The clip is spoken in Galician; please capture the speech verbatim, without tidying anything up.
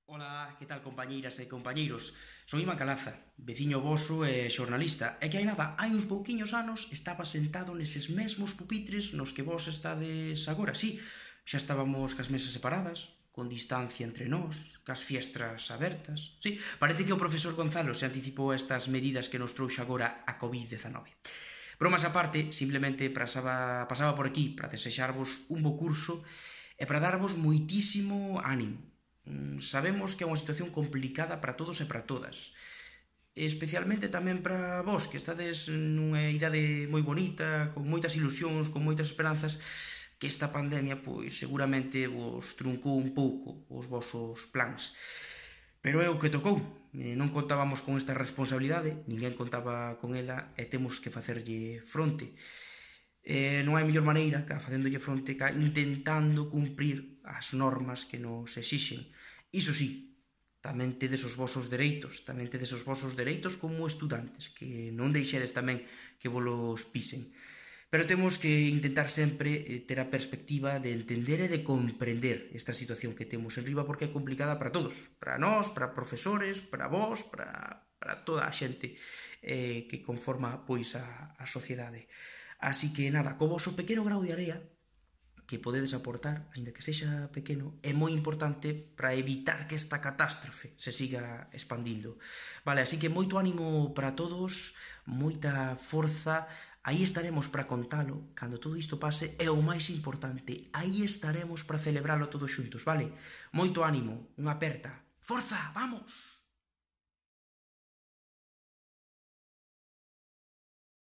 Ola, que tal compañeiras e compañeiros? Son Iván Calaza, veciño voso e xornalista, e que hai nada, hai uns pouquiños anos estaba sentado neses mesmos pupitres nos que vos estades agora, sí, xa estábamos cas mesas separadas, con distancia entre nós, cas fiestras abertas, sí, parece que o profesor Gonzalo se anticipou a estas medidas que nos trouxe agora a covid dezanove. Bromas aparte, simplemente pasaba, pasaba por aquí para desexarvos un bo curso e para darvos moitísimo ánimo. Sabemos que é unha situación complicada para todos e para todas, especialmente tamén para vos, que estades nunha idade moi bonita, con moitas ilusións, con moitas esperanzas, que esta pandemia, pois, seguramente vos truncou un pouco os vosos plans. Pero é o que tocou, non contábamos con esta responsabilidade, ninguén contaba con ela e temos que facerlle fronte. Eh, non hai mellor maneira que facéndolle fronte que intentando cumprir as normas que nos exixen. Iso sí, tamén tedes os vosos dereitos, tamén tedes os vosos dereitos como estudantes, que non deixedes tamén que volos pisen. Pero temos que intentar sempre ter a perspectiva de entender e de comprender esta situación que temos en riba, porque é complicada para todos, para nós, para profesores, para vós, para, para toda a xente eh, que conforma pois a, a sociedade. Así que nada, co voso pequeno grau de area que podedes aportar, aínda que sexa pequeno, é moi importante para evitar que esta catástrofe se siga expandindo. Vale, así que moito ánimo para todos, moita forza, aí estaremos para contalo cando todo isto pase, e o máis importante, aí estaremos para celebralo todos xuntos, vale? Moito ánimo, unha aperta, forza, vamos!